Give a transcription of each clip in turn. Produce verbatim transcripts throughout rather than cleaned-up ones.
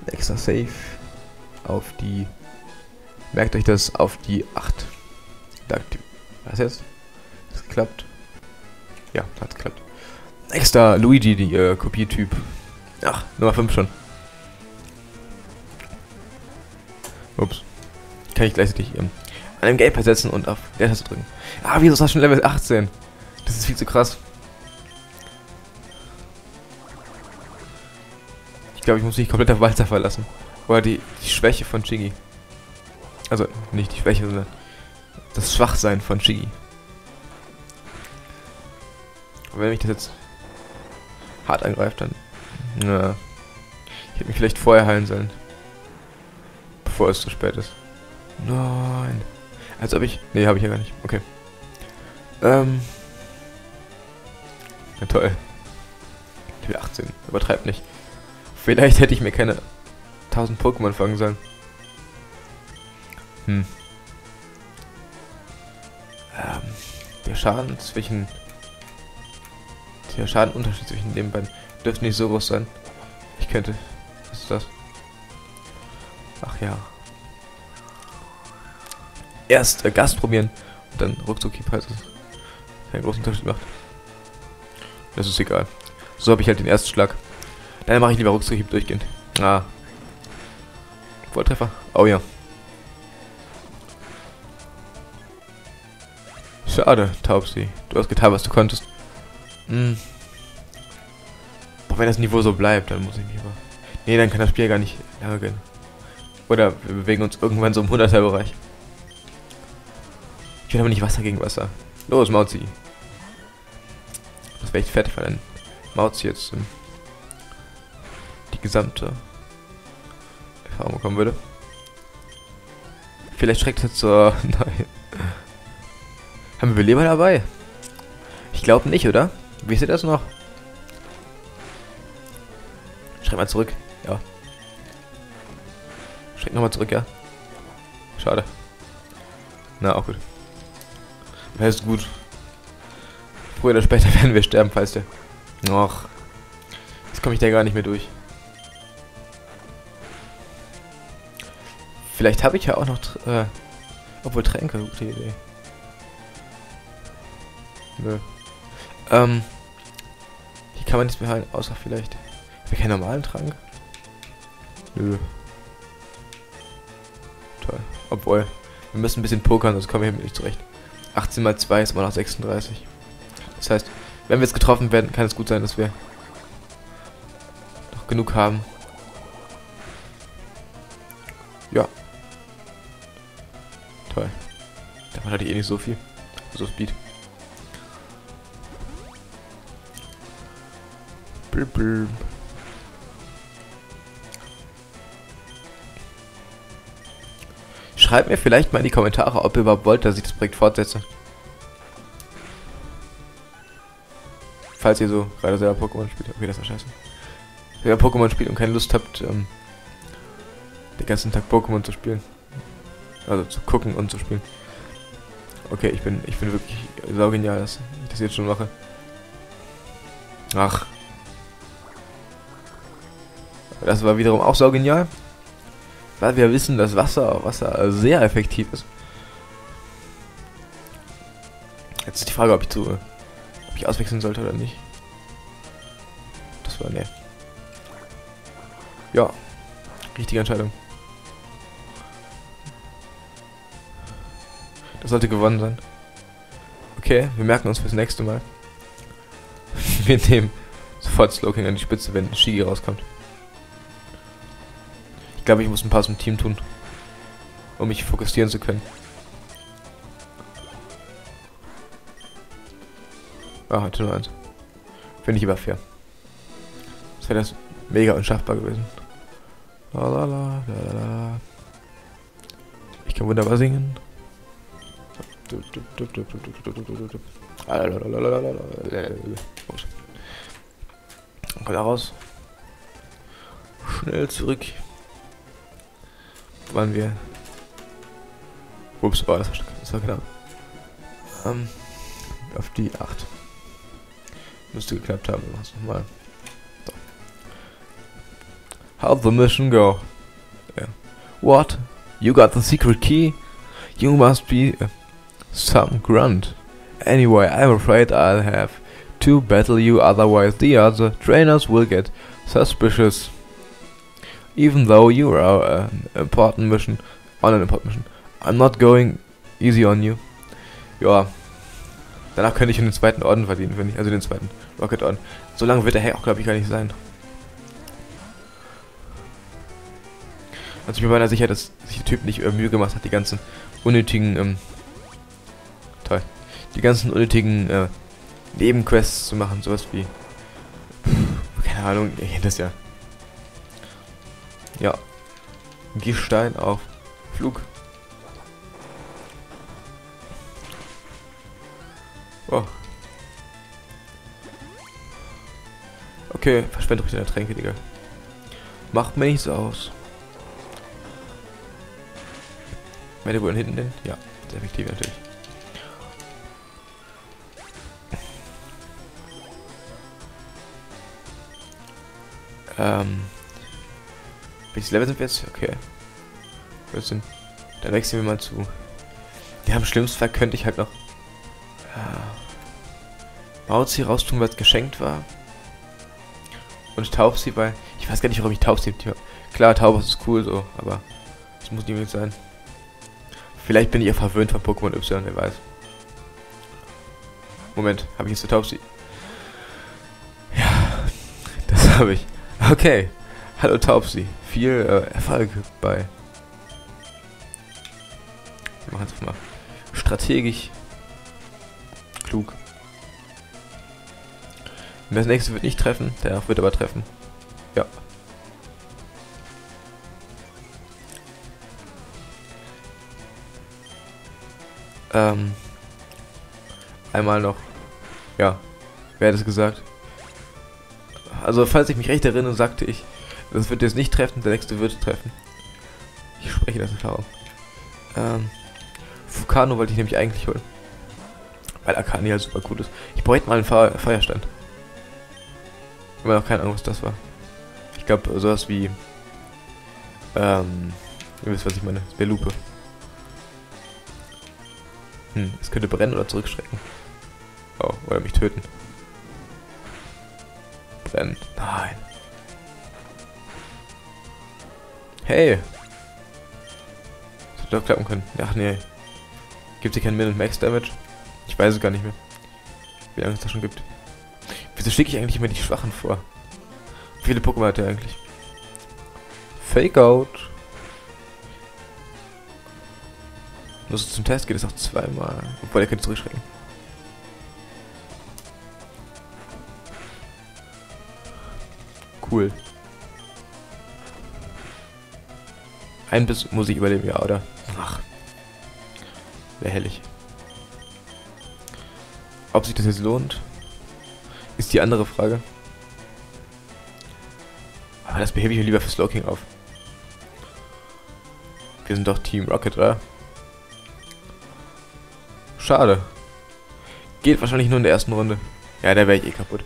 Extra safe. Auf die... Merkt euch das, auf die acht. Was jetzt? Hat geklappt? Ja, hat geklappt. Extra Luigi, die äh, Kopiertyp. Ach, Nummer fünf schon. Ups. Kann ich gleichzeitig ähm, an dem Gamepad setzen und auf der Taste drücken. Ah, wieso ist das schon Level achtzehn? Das ist viel zu krass. Ich glaube, ich muss mich komplett auf Walzer verlassen. Oder die, die Schwäche von Shiggy. Also, nicht die Schwäche, sondern das Schwachsein von Shiggy. Und wenn mich das jetzt hart angreift, dann... Na, ich hätte mich vielleicht vorher heilen sollen. Bevor es zu spät ist. Nein. Als ob ich... Nee, habe ich ja gar nicht. Okay. Ähm... Ja, toll. Level achtzehn. Übertreibt nicht. Vielleicht hätte ich mir keine tausend Pokémon fangen sollen. Hm. Ähm, der Schaden zwischen... Der Schadenunterschied zwischen den beiden dürfte nicht so groß sein. Ich könnte... Was ist das? Ach ja. Erst äh, Gas probieren und dann ruckzuck, falls es keinen großen Unterschied macht. Das ist egal. So habe ich halt den ersten Schlag. Dann mache ich lieber Ruckzuck durchgehend. Ah. Volltreffer. Oh ja. Schade, Taubsi. Du hast getan, was du konntest. Hm. Boah, wenn das Niveau so bleibt, dann muss ich mich aber... Nee, dann kann das Spiel gar nicht lange gehen. Oder wir bewegen uns irgendwann so im hunderter-Bereich. Ich will aber nicht Wasser gegen Wasser. Los, Mauzi. Das wäre echt fett, weil dann Mauzi jetzt ähm, die gesamte Erfahrung bekommen würde. Vielleicht schreckt es jetzt so... Nein. Haben wir Leber dabei? Ich glaube nicht, oder? Wisst ihr das noch? Schreib mal zurück. Ja. Schreib nochmal zurück, ja. Schade. Na, auch gut. Das ist gut. Früher oder später werden wir sterben, falls der... Och. Jetzt komme ich da gar nicht mehr durch. Vielleicht habe ich ja auch noch... Äh, obwohl Tränke, gute Idee. Nö. Ähm... Hier kann man nichts mehr heilen, außer vielleicht... Haben wir keinen normalen Trank? Nö. Toll. Obwohl... Wir müssen ein bisschen pokern, sonst kommen wir hier nicht zurecht. achtzehn mal zwei ist immer noch sechsunddreißig. Das heißt, wenn wir jetzt getroffen werden, kann es gut sein, dass wir noch genug haben. Ja. Toll. Davon hatte ich eh nicht so viel. So Speed. Blub, blub. Schreibt mir vielleicht mal in die Kommentare, ob ihr überhaupt wollt, dass ich das Projekt fortsetze. Falls ihr so gerade selber Pokémon spielt. Okay, das war scheiße. Wenn ihr Pokémon spielt und keine Lust habt, ähm, den ganzen Tag Pokémon zu spielen. Also zu gucken und zu spielen. Okay, ich bin, ich bin wirklich saugenial, dass ich das jetzt schon mache. Ach. Das war wiederum auch saugenial. Weil wir wissen, dass Wasser, Wasser sehr effektiv ist. Jetzt ist die Frage, ob ich zu, ob ich auswechseln sollte oder nicht. Das war ne. Ja, richtige Entscheidung. Das sollte gewonnen sein. Okay, wir merken uns fürs nächste Mal. Wir nehmen sofort Slowking an die Spitze, wenn Shiggy rauskommt. Ich glaube, ich muss ein paar zum Team tun, um mich fokussieren zu können. Ah, hatte nur eins. Finde ich aber fair. Das wäre das mega unschaffbar gewesen. Lalala, lalala. Ich kann wunderbar singen. Kommt da raus. Schnell zurück. Waren wir. Ups, oh, das war, das war knapp. Ähm, auf die acht. Müsste geklappt haben. Mach's nochmal. So. How'd the mission go? Yeah. What? You got the secret key? You must be uh, some grunt. Anyway, I'm afraid I'll have to battle you, otherwise the other trainers will get suspicious. Even though you are an important mission, on an important mission, I'm not going easy on you. Ja, danach könnte ich den zweiten Orden verdienen, finde ich, also den zweiten Rocket Orden. So lange wird der Hack auch, glaube ich, gar nicht sein. Also ich bin mir sicher, dass sich der Typ nicht äh, Mühe gemacht hat, die ganzen unnötigen, ähm, toll, die ganzen unnötigen äh, Nebenquests zu machen, sowas wie, pff, keine Ahnung, ihr kennt das ja. Ja, Gestein auf Flug. Oh. Okay, verschwende ruhig deine Tränke, Digga. Macht mir nichts aus. Meine wohl hinten denn? Ja, sehr effektiv natürlich. Ähm. Welches Level sind wir jetzt? Okay. vierzehn. Dann wechseln wir mal zu. Ja, im schlimmsten Fall könnte ich halt noch äh, Mauzi raustun, weil es geschenkt war. Und Taubsi, weil ich weiß gar nicht, warum ich Taubsi. Klar, Taubsi ist cool so, aber das muss nicht unbedingt sein. Vielleicht bin ich ja verwöhnt von Pokémon Y, wer weiß. Moment, habe ich jetzt eine Taubsi? Ja, das habe ich. Okay. Hallo Taubsi. Viel äh, Erfolg bei. Wir machen jetzt mal strategisch. Klug. Das nächste wird nicht treffen, der wird aber treffen. Ja. Ähm. Einmal noch. Ja. Wer hat es gesagt? Also, falls ich mich recht erinnere, sagte ich, das wird jetzt nicht treffen, der nächste wird treffen. Ich spreche das in Erfahrung. Ähm. Fukano wollte ich nämlich eigentlich holen. Weil Akani halt super gut ist. Ich bräuchte mal einen Fe Feuerstand. Immer noch keine Ahnung, was das war. Ich glaube, sowas wie. Ähm. Ihr wisst, was ich meine. Das wäre Lupe. Hm, es könnte brennen oder zurückschrecken. Oh, oder mich töten. Brennen. Nein. Hey! Das hätte doch klappen können. Ach nee. Gibt es hier keinen Min- und Max-Damage? Ich weiß es gar nicht mehr. Wie lange es das schon gibt. Wieso schicke ich eigentlich immer die Schwachen vor? Wie viele Pokémon hat der eigentlich? Fake Out. Nur so zum Test geht es auch zweimal. Obwohl, er könnte zurückschrecken. Cool. Ein Biss muss ich überleben, ja, oder? Ach. Wäre herrlich. Ob sich das jetzt lohnt, ist die andere Frage. Aber das behebe ich mir lieber für Slowking auf. Wir sind doch Team Rocket, oder? Schade. Geht wahrscheinlich nur in der ersten Runde. Ja, da wäre ich eh kaputt.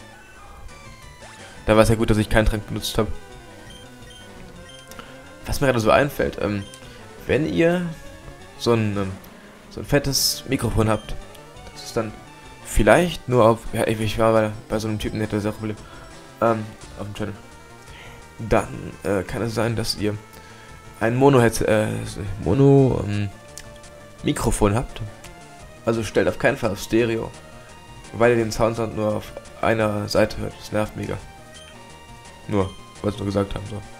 Da war es ja gut, dass ich keinen Trank benutzt habe. Was mir gerade so einfällt, ähm, wenn ihr so ein, ähm, so ein fettes Mikrofon habt, das ist dann vielleicht nur auf, ja, ich war bei, bei so einem Typen, der hat das auch Problem, ähm, auf dem Channel. Dann äh, kann es sein, dass ihr ein Mono-Headset, äh, Mono, ähm, Mikrofon habt. Also stellt auf keinen Fall auf Stereo, weil ihr den Soundsound nur auf einer Seite hört. Das nervt mega. Nur, wollte ich nur gesagt haben, so.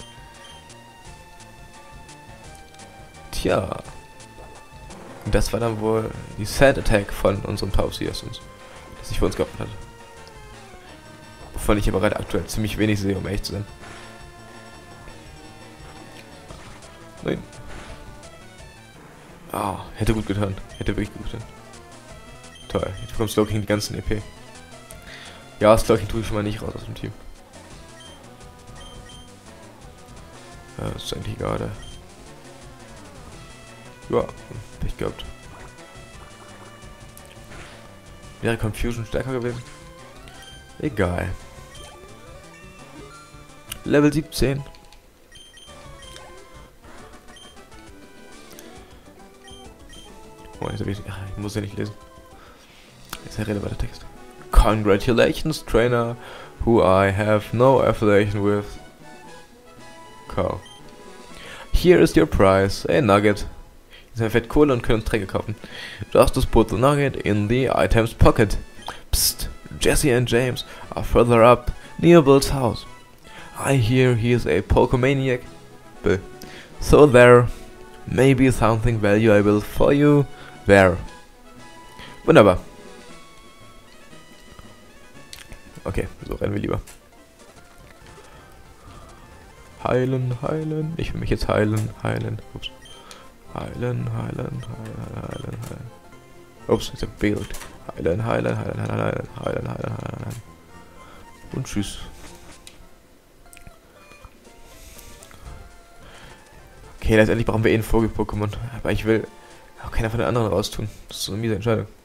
Tja. Das war dann wohl die Sand Attack von unserem Taubsi, das uns, das sich für uns geopfert hat. Wovon ich aber gerade aktuell ziemlich wenig sehe, um ehrlich zu sein. Nein. Ah, oh, hätte gut getan. Hätte wirklich gut getan. Toll, jetzt bekommt Slowking die ganzen E P. Ja, Slowking tue ich schon mal nicht raus aus dem Team. Ja, das ist eigentlich egal, oder? Ja, Pech gehabt. Wäre Confusion stärker gewesen? Egal. Level siebzehn. Oh, jetzt hab ich, ach, ich muss ja nicht lesen. Ist ja relevanter Text. Congratulations, trainer, who I have no affiliation with. Cow. Here is your prize, a nugget. Jetzt haben wir fett Kohle und können uns Tränke kaufen. Just put the nugget in the item's pocket. Psst, Jesse and James are further up, near Bill's house. I hear he is a Pokemaniac. Bill. So there may be something valuable for you there. Wunderbar. Okay, so rennen wir lieber. Heilen, heilen. Ich will mich jetzt heilen, heilen. Ups. Heilen, heilen, heilen, heilen, heilen. Ups, ist ein Bild. Heilen, heilen, heilen, heilen, heilen, heilen, heilen, heilen. Und tschüss. Okay, letztendlich brauchen wir eh einen Vogel-Pokémon. Aber ich will auch keiner von den anderen raustun. Das ist so eine miese Entscheidung.